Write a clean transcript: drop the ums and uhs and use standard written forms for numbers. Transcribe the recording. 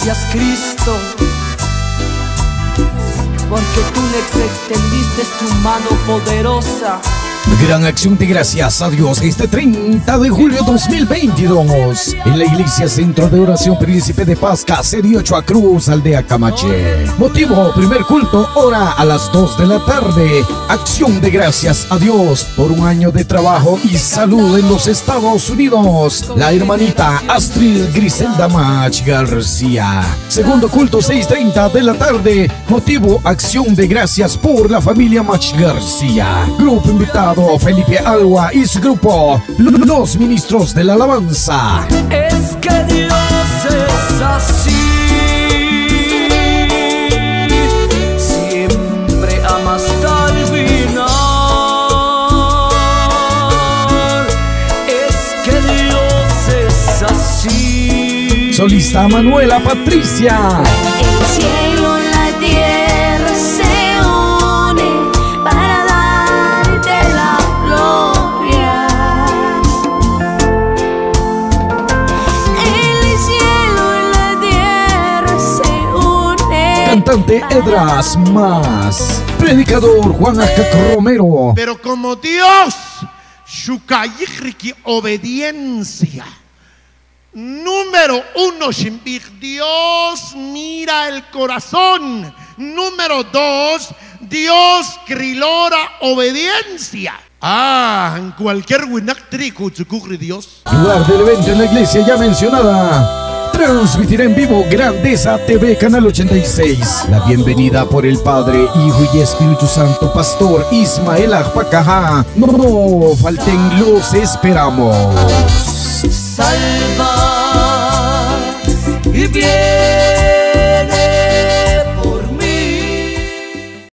Gracias, Cristo, porque tú nos extendiste tu mano poderosa. Gran acción de gracias a Dios este 30 de julio 2022 en la Iglesia Centro de Oración Príncipe de Paz, Caserío Cruz, Aldea Camaché. Motivo: primer culto, hora a las 2 de la tarde. Acción de gracias a Dios por un año de trabajo y salud en los Estados Unidos. La hermanita Astrid Griselda Mach García. Segundo culto, 6:30 de la tarde. Motivo: acción de gracias por la familia Mach García. Grupo invitado: Felipe Alba y su grupo, los ministros de la alabanza. Es que Dios es así, siempre ama hasta el final. Es que Dios es así. Solista Manuela Patricia. El cielo, la tierra se une para darte la gloria. El cielo y la tierra se unen. Cantante Edras Más. Predicador Juan Acac Romero. Pero como Dios, Shukayikri, obediencia. Número 1, Shimbik, Dios mira el corazón. Número 2, Dios crilora obediencia. En cualquier winactrico, Chukukri Dios. Lugar del evento en la iglesia ya mencionada. Transmitirá en vivo Grandeza TV Canal 86. La bienvenida por el Padre, Hijo y Espíritu Santo, Pastor Ismael Ajpacajá. No falten, los esperamos. Salva y bien.